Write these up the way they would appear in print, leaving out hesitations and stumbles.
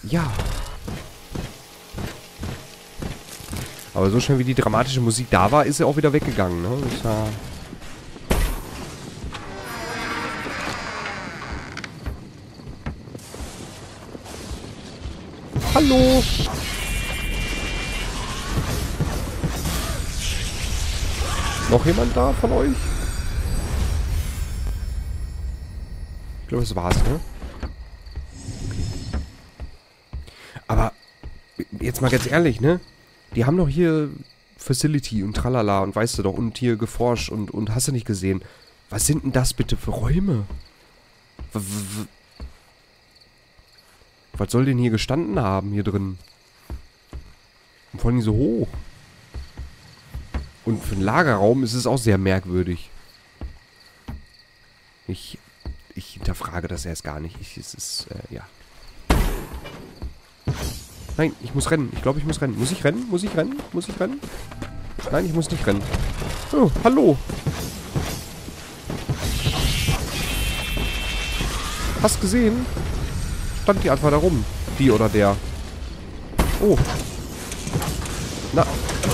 Ja. Aber so schnell wie die dramatische Musik da war, ist sie auch wieder weggegangen, ne? Ist ja... Hallo! Noch jemand da von euch? Ich glaube, das war's, ne? Okay. Aber, jetzt mal ganz ehrlich, ne? Die haben doch hier Facility und tralala und weißt du doch, und hier geforscht und hast du nicht gesehen. Was sind denn das bitte für Räume? Was soll denn hier gestanden haben, hier drin? Und vor allem so hoch. Und für einen Lagerraum ist es auch sehr merkwürdig. Ich hinterfrage das erst gar nicht. Ja. Nein, ich muss rennen. Ich glaube, ich muss rennen. Muss ich rennen? Muss ich rennen? Muss ich rennen? Nein, ich muss nicht rennen. Oh, hallo. Hast gesehen? Stand die einfach da rum. Die oder der. Oh. Na.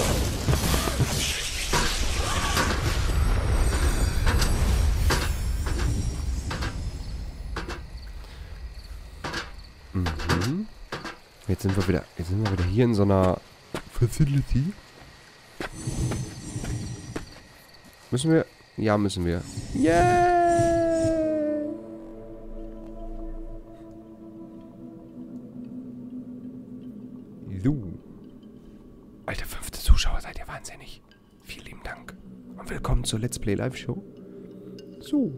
Mhm. Jetzt sind wir wieder hier in so einer Facility. Müssen wir? Ja, müssen wir. Yeah! So. Alter, 5. Zuschauer, seid ihr wahnsinnig. Vielen lieben Dank. Und willkommen zur Let's Play Live Show. So.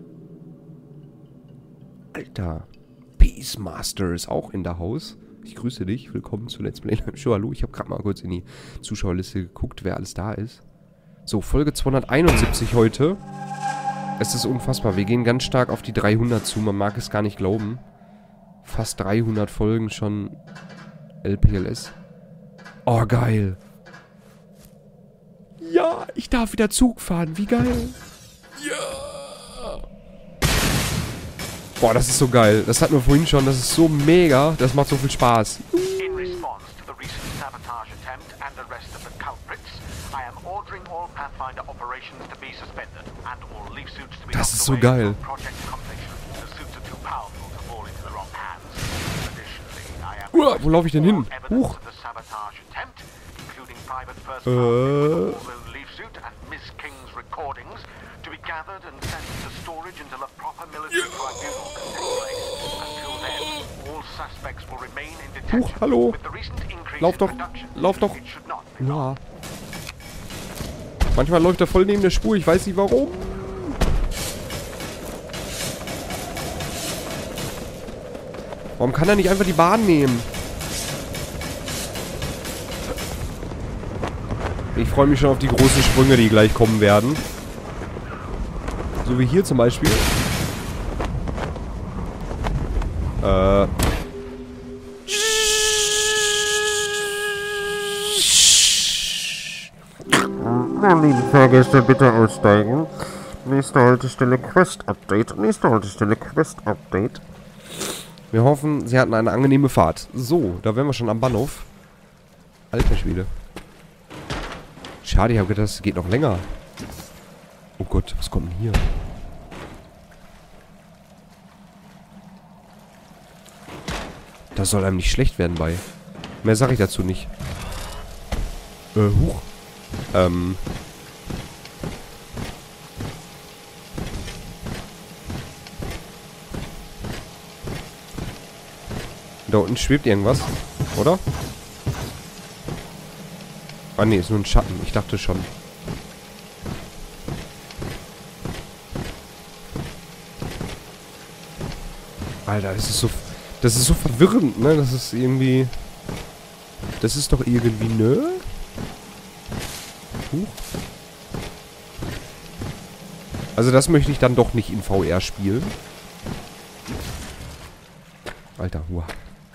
Alter. Peacemaster ist auch in der Haus. Ich grüße dich. Willkommen zur Let's Play Live Show. Hallo, ich habe gerade mal kurz in die Zuschauerliste geguckt, wer alles da ist. So, Folge 271 heute. Es ist unfassbar. Wir gehen ganz stark auf die 300 zu. Man mag es gar nicht glauben. Fast 300 Folgen schon LPLS. Oh, geil. Ja, ich darf wieder Zug fahren. Wie geil. Ja. Boah, das ist so geil. Das hatten wir vorhin schon. Das ist so mega. Das macht so viel Spaß. Das ist so geil. Wo laufe ich denn hin? Huch. Huch, hallo. Lauf doch. Lauf doch. Ja. Manchmal läuft er voll neben der Spur. Ich weiß nicht warum. Warum kann er nicht einfach die Bahn nehmen? Ich freue mich schon auf die großen Sprünge, die gleich kommen werden. So wie hier zum Beispiel. Meine lieben Fahrgäste, bitte aussteigen. Nächste Haltestelle Quest Update. Nächste Haltestelle Quest Update. Wir hoffen, sie hatten eine angenehme Fahrt. So, da wären wir schon am Bahnhof. Alter Schwede. Schade, ich habe gedacht, es geht noch länger. Oh Gott, was kommt denn hier? Das soll einem nicht schlecht werden bei. Mehr sage ich dazu nicht. Huch. Da unten schwebt irgendwas, oder? Ah ne, ist nur ein Schatten. Ich dachte schon. Alter, das ist so verwirrend, ne? Das ist irgendwie... Das ist doch irgendwie, ne? Huch. Also das möchte ich dann doch nicht in VR spielen. Alter, wow.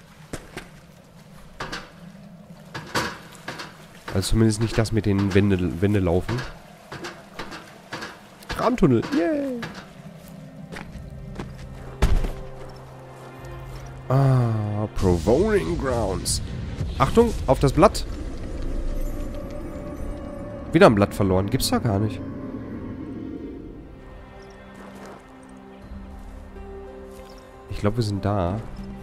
Also zumindest nicht das mit den Wände laufen. Krantunnel, yay! Ah, Proving Grounds. Achtung, auf das Blatt. Wieder ein Blatt verloren. Gibt's da gar nicht. Ich glaube, wir sind da.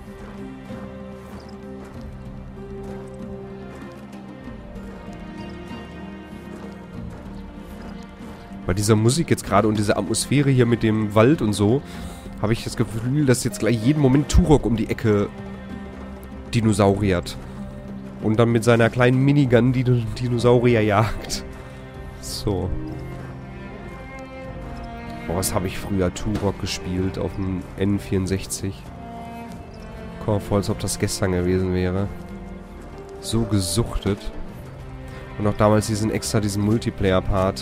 Bei dieser Musik jetzt gerade und dieser Atmosphäre hier mit dem Wald und so, habe ich das Gefühl, dass jetzt gleich jeden Moment Turok um die Ecke dinosauriert. Und dann mit seiner kleinen Minigun die Dinosaurier jagt. So. Boah, was habe ich früher Turok gespielt auf dem N64. Komm mal vor, als ob das gestern gewesen wäre. So gesuchtet. Und auch damals diesen Multiplayer-Part.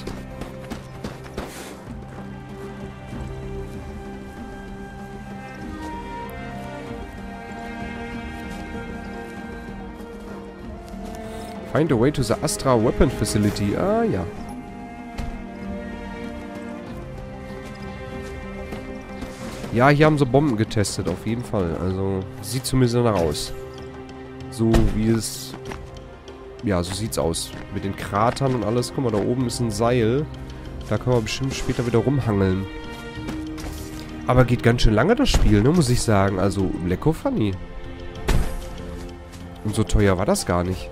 Find a way to the Astra Weapon Facility. Ah, ja. Ja, hier haben sie Bomben getestet, auf jeden Fall. Also, sieht zumindest danach aus. So wie es... Ja, so sieht's aus. Mit den Kratern und alles. Guck mal, da oben ist ein Seil. Da können wir bestimmt später wieder rumhangeln. Aber geht ganz schön lange, das Spiel, ne, muss ich sagen. Also, lecko funny. Und so teuer war das gar nicht.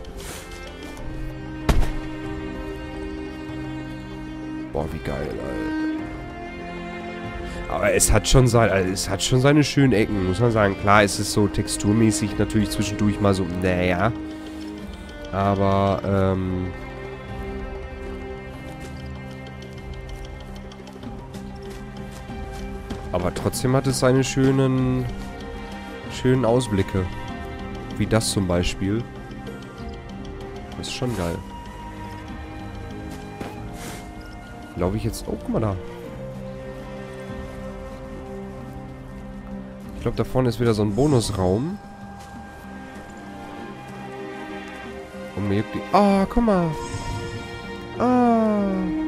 Boah, wie geil, Alter. Aber es hat schon seine schönen Ecken, muss man sagen. Klar, es ist so texturmäßig natürlich zwischendurch mal so, naja. Aber, aber trotzdem hat es seine schönen Ausblicke. Wie das zum Beispiel. Das ist schon geil. Glaube ich jetzt... Oh, guck mal da. Ich glaube, da vorne ist wieder so ein Bonusraum. Und mir juckt die... Ah, guck mal. Ah.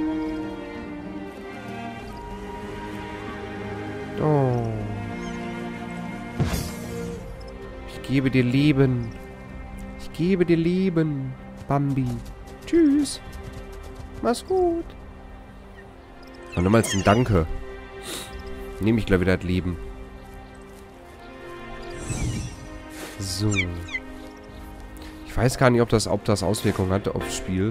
Oh. Ich gebe dir Leben. Ich gebe dir Leben, Bambi. Tschüss. Mach's gut. Und nochmals ein Danke. Nehme ich gleich wieder das Leben. So. Ich weiß gar nicht, ob das Auswirkungen hatte aufs Spiel.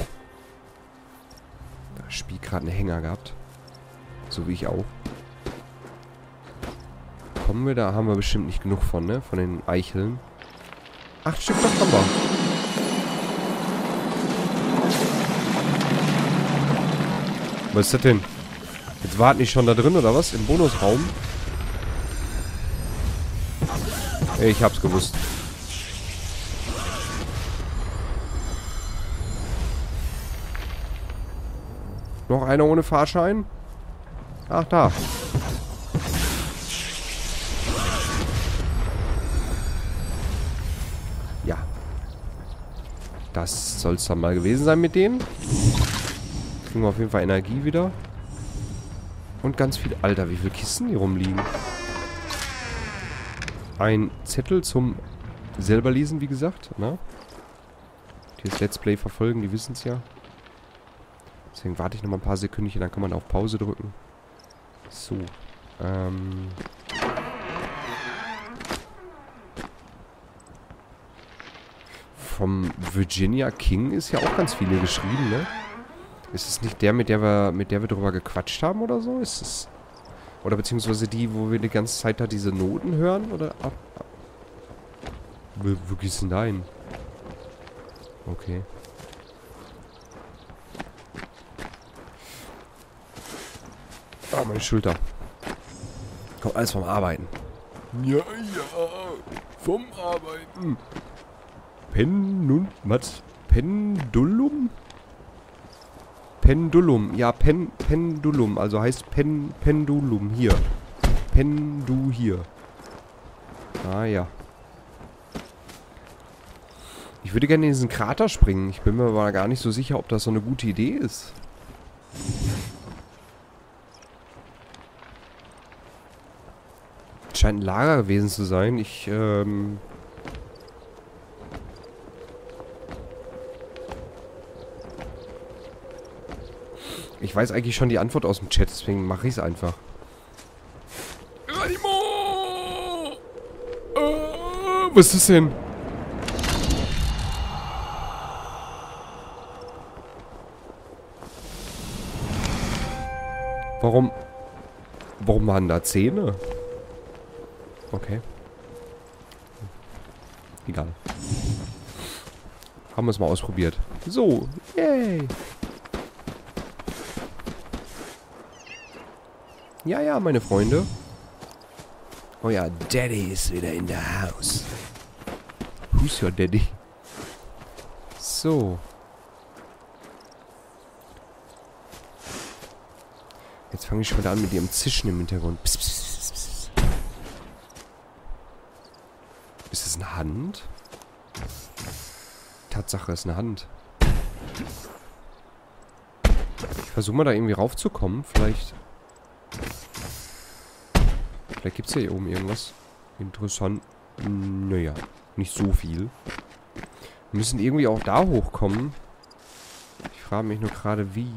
Das Spiel gerade einen Hänger gehabt. So wie ich auch. Kommen wir da? Haben wir bestimmt nicht genug von, ne? Von den Eicheln. 8 Stück doch haben wir. Was ist das denn? Jetzt warten die schon da drin, oder was? Im Bonusraum? Ich hab's gewusst. Noch einer ohne Fahrschein? Ach, da. Ja. Das soll's dann mal gewesen sein mit denen. Kriegen wir auf jeden Fall Energie wieder. Und ganz viel... Alter, wie viele Kisten hier rumliegen. Ein Zettel zum selber lesen, wie gesagt. Na? Die das Let's Play verfolgen, die wissen es ja. Deswegen warte ich noch mal ein paar Sekündchen, dann kann man auf Pause drücken. So. Vom Virginia King ist ja auch ganz viele geschrieben, ne? Ist es nicht der, mit der wir drüber gequatscht haben oder so? Ist es... Oder beziehungsweise die, wo wir die ganze Zeit da diese Noten hören? Oder... Wo geht's denn da hin? Okay. Ah, meine Schulter. Kommt alles vom Arbeiten. Ja, vom Arbeiten. Pendulum? Pendulum. Ja, Pendulum. Also heißt Pendulum. Hier. Pendu hier. Ah, ja. Ich würde gerne in diesen Krater springen. Ich bin mir aber gar nicht so sicher, ob das so eine gute Idee ist. Scheint ein Lager gewesen zu sein. Ich Ich weiß eigentlich schon die Antwort aus dem Chat, deswegen mache ich es einfach. Geronimo! Was ist das denn? Warum waren da Zähne? Okay. Egal. Haben wir es mal ausprobiert. So, yay! Ja, ja, meine Freunde. Euer Daddy ist wieder in der Haus. Who's your Daddy? So. Jetzt fange ich schon wieder an mit ihrem Zischen im Hintergrund. Pss, pss, pss, pss. Ist das eine Hand? Tatsache, ist eine Hand. Ich versuche mal da irgendwie raufzukommen. Vielleicht gibt es ja hier oben irgendwas. Interessant. Naja, nicht so viel. Wir müssen irgendwie auch da hochkommen. Ich frage mich nur gerade, wie.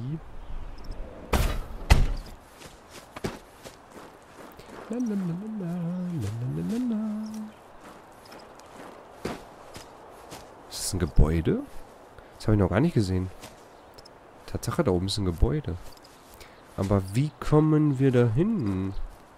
Ist das ein Gebäude? Das habe ich noch gar nicht gesehen. Tatsache, da oben ist ein Gebäude. Aber wie kommen wir da hin?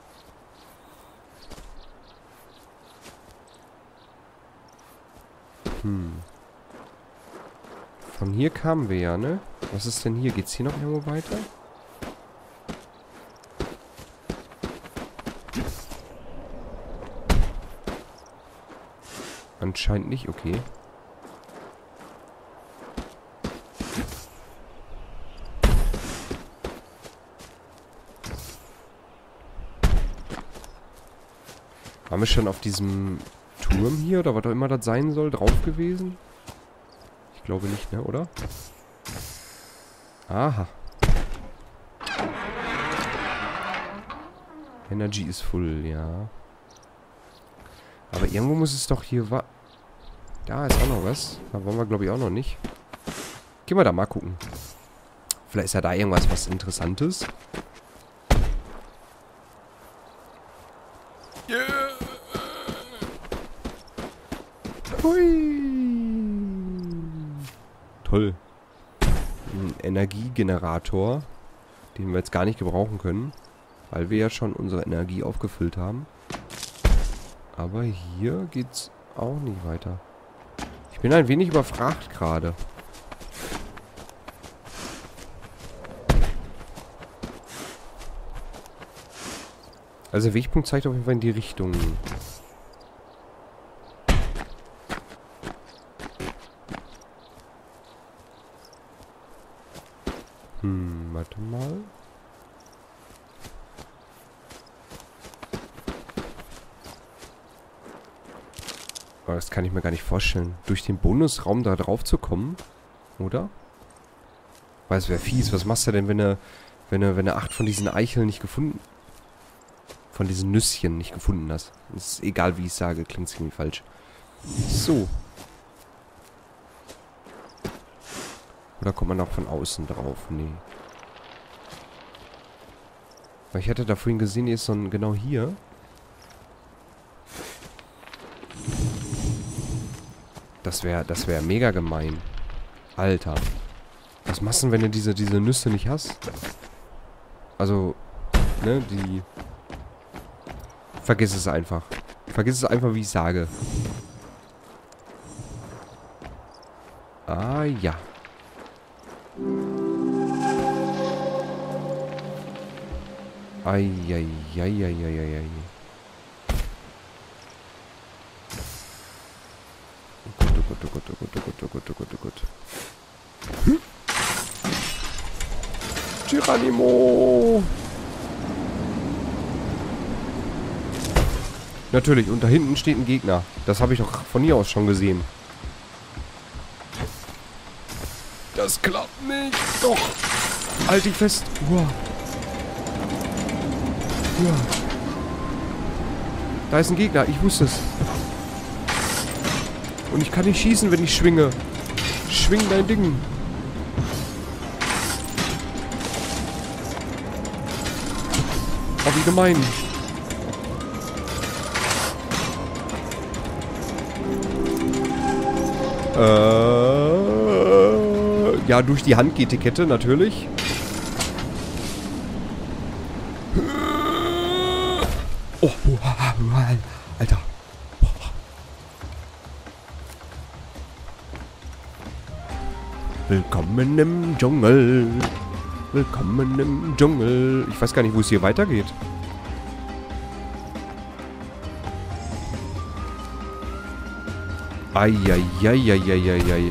Von hier kamen wir ja, ne? Was ist denn hier? Geht's hier noch irgendwo weiter? Anscheinend nicht, okay. Waren wir schon auf diesem Turm hier oder was auch immer das sein soll, drauf gewesen? Ich glaube nicht, ne, oder? Aha. Energy ist full, ja. Aber irgendwo muss es doch hier... Da ist auch noch was. Da wollen wir, glaube ich, auch noch nicht. Gehen wir da mal gucken. Vielleicht ist ja da irgendwas was Interessantes. Yeah. Hui. Toll. Ein Energiegenerator, den wir jetzt gar nicht gebrauchen können, weil wir ja schon unsere Energie aufgefüllt haben. Aber hier geht's auch nicht weiter. Ich bin ein wenig überfragt gerade. Also der Wegpunkt zeigt auf jeden Fall in die Richtung. Warte mal. Aber das kann ich mir gar nicht vorstellen. Durch den Bonusraum da drauf zu kommen. Oder? Weil es wäre fies. Was machst du denn, wenn du 8 von diesen Eicheln nicht gefunden... Von diesen Nüsschen nicht gefunden hast? Das ist egal, wie ich sage. Klingt ziemlich falsch. So. Oder kommt man auch von außen drauf? Nee. Weil ich hatte da vorhin gesehen, hier ist so ein... Genau hier. Das wäre mega gemein. Alter. Was machst du denn, wenn du diese Nüsse nicht hast? Also, ne, die... Vergiss es einfach. Vergiss es einfach, wie ich sage. Ah, ja. Eieieiei. Oh Gott. Geronimo! Natürlich, und da hinten steht ein Gegner. Das habe ich doch von hier aus schon gesehen. Das klappt nicht. Doch. Halt dich fest. Uah. Ja. Da ist ein Gegner, ich wusste es. Und ich kann nicht schießen, wenn ich schwinge. Schwing dein Ding. wie gemein. Ja, durch die Hand geht die Kette, natürlich. Oh, Alter. Willkommen im Dschungel. Willkommen im Dschungel. Ich weiß gar nicht, wo es hier weitergeht. Eieieiei.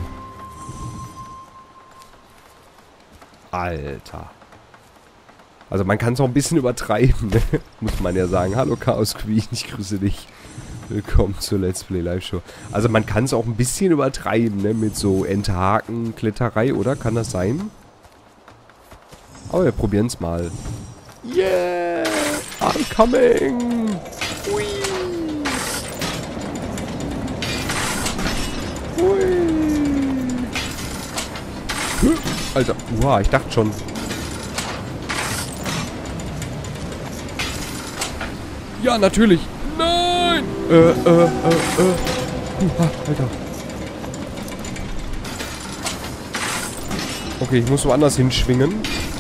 Alter. Also man kann es auch ein bisschen übertreiben, ne? Muss man ja sagen. Hallo Chaos Queen, ich grüße dich. Willkommen zur Let's Play Live Show. Also man kann es auch ein bisschen übertreiben, ne? Mit so Enthaken, Kletterei, oder? Kann das sein? Aber wir probieren es mal. Yeah! I'm coming! Hui! Hui! Alter, wow, ich dachte schon. Ja, natürlich. Nein! Alter. Okay, ich muss woanders hinschwingen.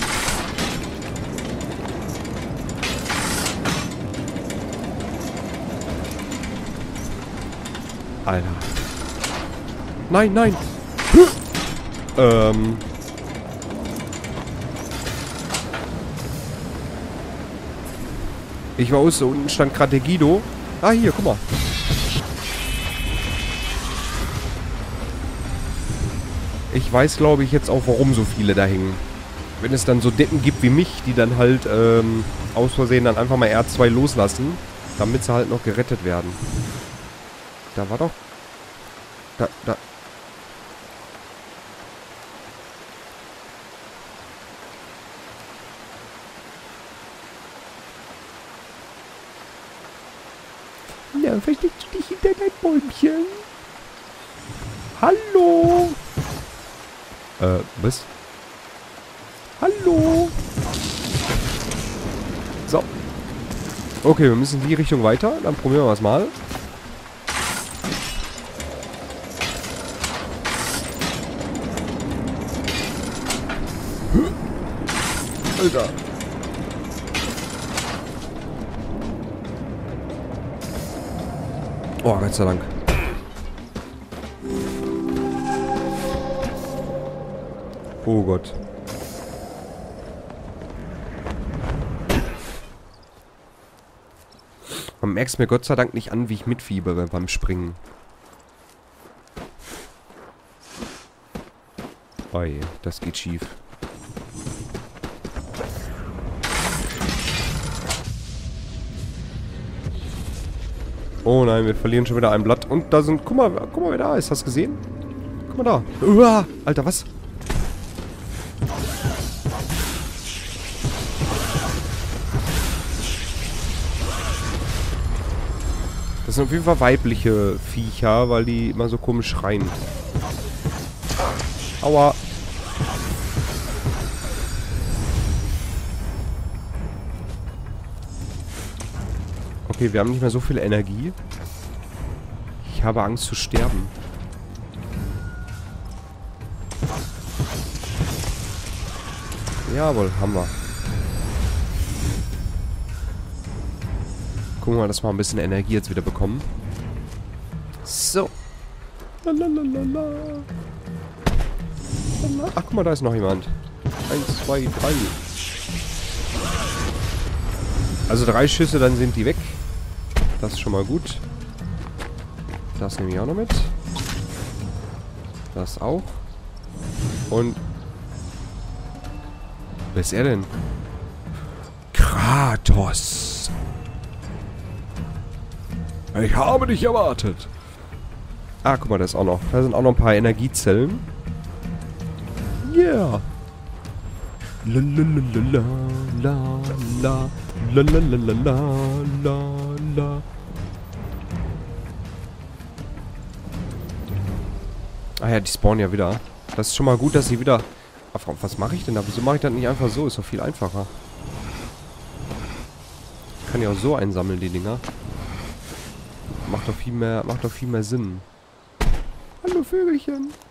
Alter. Nein, nein. Ich war aus, unten stand gerade der Guido. Ah, hier, guck mal. Ich weiß, glaube ich, jetzt auch, warum so viele da hängen. Wenn es dann so Deppen gibt wie mich, die dann halt aus Versehen dann einfach mal R2 loslassen, damit sie halt noch gerettet werden. Da war doch... Da... Ja, versteckst du dich hinter dein Bäumchen? Hallo? Was? Hallo? So. Okay, wir müssen in die Richtung weiter. Dann probieren wir es mal. Alter. Oh, Gott sei Dank. Oh Gott. Man merkt es mir Gott sei Dank nicht an, wie ich mitfiebere beim Springen. Oi, das geht schief. Oh nein, wir verlieren schon wieder ein Blatt. Und da sind... Guck mal, wer da ist. Hast du gesehen? Guck mal da. Uah, Alter, was? Das sind auf jeden Fall weibliche Viecher, weil die immer so komisch schreien. Aua. Okay, wir haben nicht mehr so viel Energie. Ich habe Angst zu sterben. Jawohl, haben wir. Gucken wir mal, dass wir ein bisschen Energie jetzt wieder bekommen. So. Lalalala. Ach, guck mal, da ist noch jemand. 1, 2, 3. Also 3 Schüsse, dann sind die weg. Das ist schon mal gut. Das nehme ich auch noch mit. Das auch. Und... Wer ist er denn? Kratos. Ich habe dich erwartet. Ah, guck mal, das ist auch noch. Da sind auch noch ein paar Energiezellen. Yeah. Lalalala, la, la, lalalala, la, la. Ah ja, die spawnen ja wieder. Das ist schon mal gut, dass sie wieder... Was mache ich denn da? Wieso mache ich das nicht einfach so? Ist doch viel einfacher. Kann ja auch so einsammeln, die Dinger. Macht doch viel mehr Sinn. Hallo Vögelchen.